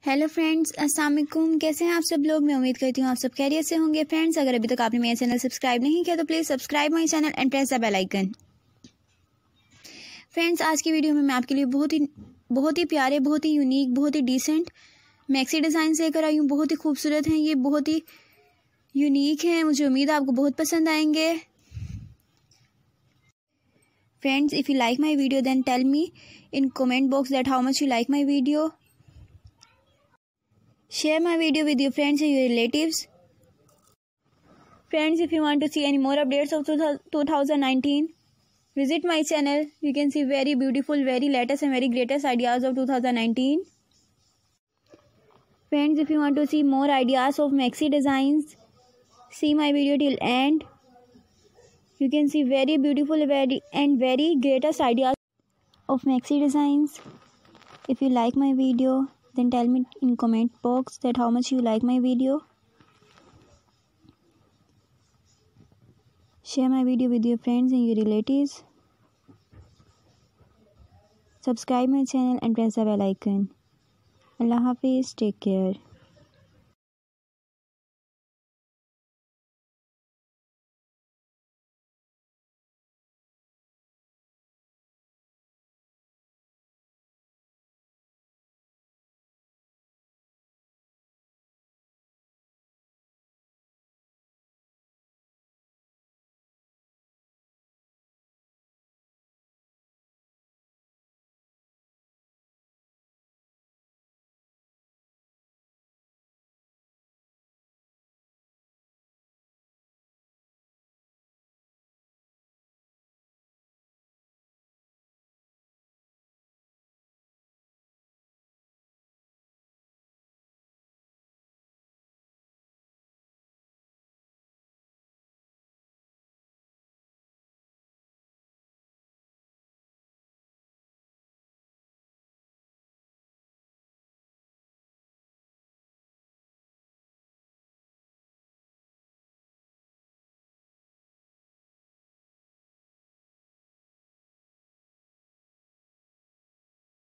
Hello friends, अस्सलाम वालेकुम। कैसे हैं आप सब लोग? मैं उम्मीद करती हूँ आप सब खैरियत से होंगे। फ्रेंड्स, अगर अभी तक आपने मेरा चैनल सब्सक्राइब नहीं किया तो please subscribe my channel and press the bell icon. Friends, आज की वीडियो में मैं आपके लिए बहुत ही प्यारे, बहुत ही यूनिक, बहुत ही डिसेंट मैक्सी डिज़ाइन लेकर आई हूँ। बहुत ही खूबसूरत हैं ये, बहुत ही यूनिक हैं। मुझे उम्मीद है आपको बहुत पसंद आएंगे। Friends, if you like my video then tell me in comment box that how much you like my video. Share my video with your friends and your relatives. Friends, if you want to see any more updates of 2019, visit my channel. You can see very beautiful, very latest and very greatest ideas of 2019. Friends, if you want to see more ideas of maxi designs, see my video till end. You can see very beautiful and very greatest ideas of maxi designs. If you like my video then tell me in comment box that how much you like my video. Share my video with your friends and your relatives. Subscribe my channel and press the bell icon. Allah Hafiz, take care.